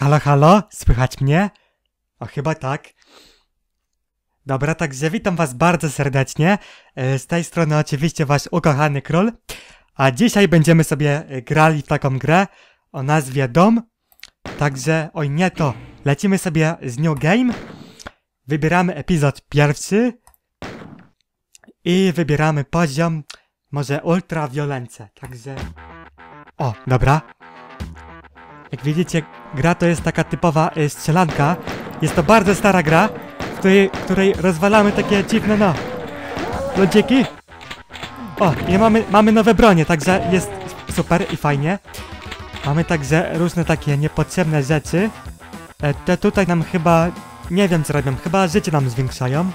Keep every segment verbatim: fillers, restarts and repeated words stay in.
Halo, halo, słychać mnie? O, chyba tak. Dobra, także witam was bardzo serdecznie. Z tej strony oczywiście wasz ukochany król. A dzisiaj będziemy sobie grali w taką grę o nazwie Dom. Także, oj nie to, lecimy sobie z New Game. Wybieramy epizod pierwszy. I wybieramy poziom, może ultra violence. Także... O, dobra. Jak widzicie, gra to jest taka typowa y, strzelanka. Jest to bardzo stara gra, w której, w której rozwalamy takie dziwne, no, lodziki. O, i mamy, mamy nowe bronie, także jest super i fajnie. Mamy także różne takie niepotrzebne rzeczy. E, te tutaj nam chyba, nie wiem co robią, chyba życie nam zwiększają.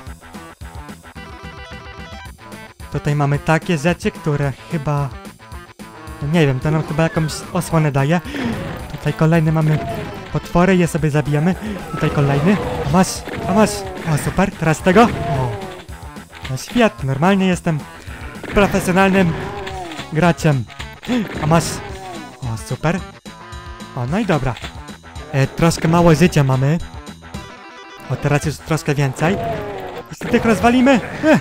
Tutaj mamy takie rzeczy, które chyba... No nie wiem, to nam chyba jakąś osłonę daje. Tutaj kolejny mamy potwory, je sobie zabijamy. Tutaj kolejny. A masz, a masz. O, super, teraz tego. O, no świetnie, normalnie jestem profesjonalnym graczem. A masz. O, super. O, no i dobra. E, troszkę mało życia mamy. O, teraz już troszkę więcej. Jeśli tych rozwalimy. E.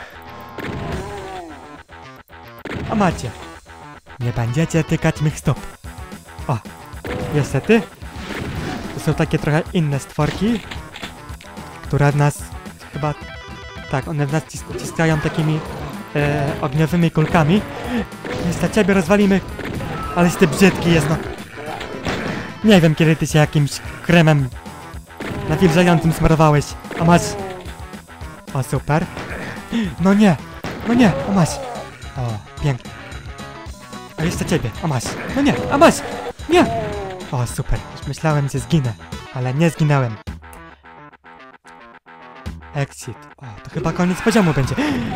A macie. Nie będziecie tykać mych stóp. O, niestety. To są takie trochę inne stworki, które w nas chyba... Tak, one w nas ciskają takimi e, ogniowymi kulkami. Niestety ciebie rozwalimy. Aleś ty brzydki jest, no. Nie wiem, kiedy ty się jakimś kremem nawilżającym smarowałeś. A masz... O, super. No nie, no nie, a masz. O, pięknie. A jeszcze ciebie, a masz. No nie, a masz! Nie! O, super. Już myślałem, że zginę, ale nie zginąłem. Exit. O, to chyba koniec poziomu będzie.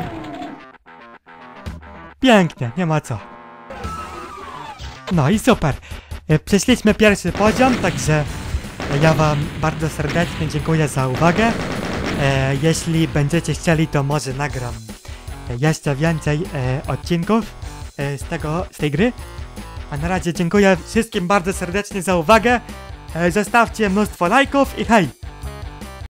Pięknie, nie ma co. No i super. Przeszliśmy pierwszy poziom, także ja wam bardzo serdecznie dziękuję za uwagę. E, jeśli będziecie chcieli, to może nagram jeszcze więcej e, odcinków e, z tego, z tej gry. A na razie dziękuję wszystkim bardzo serdecznie za uwagę. E, zostawcie mnóstwo lajków i hej!